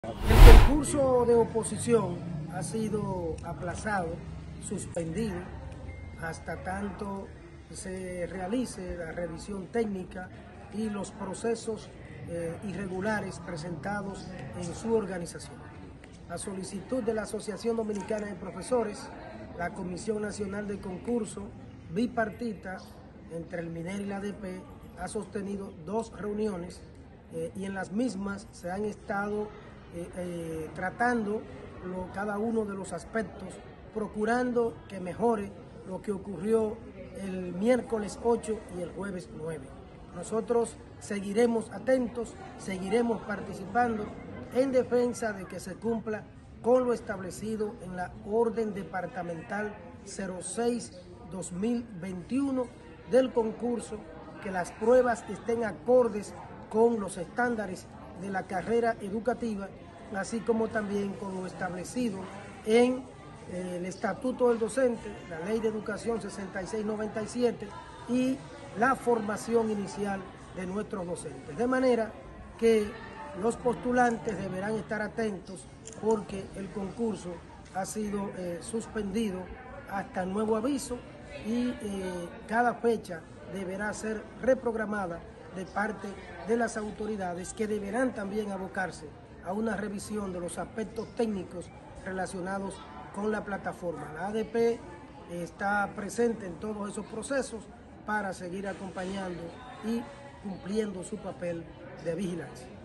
El concurso de oposición ha sido aplazado, suspendido, hasta tanto se realice la revisión técnica y los procesos irregulares presentados en su organización. A solicitud de la Asociación Dominicana de Profesores, la Comisión Nacional de Concurso bipartita entre el MINER y la ADP ha sostenido 2 reuniones y en las mismas se han estado tratando cada uno de los aspectos, procurando que mejore lo que ocurrió el miércoles 8 y el jueves 9. Nosotros seguiremos atentos, seguiremos participando en defensa de que se cumpla con lo establecido en la Orden Departamental 06-2021 del concurso, que las pruebas estén acordes con los estándares de la carrera educativa, así como también con lo establecido en el Estatuto del Docente, la Ley de Educación 6697 y la formación inicial de nuestros docentes. De manera que los postulantes deberán estar atentos porque el concurso ha sido suspendido hasta nuevo aviso y cada fecha deberá ser reprogramada de parte de las autoridades, que deberán también abocarse a una revisión de los aspectos técnicos relacionados con la plataforma. La ADP está presente en todos esos procesos para seguir acompañando y cumpliendo su papel de vigilancia.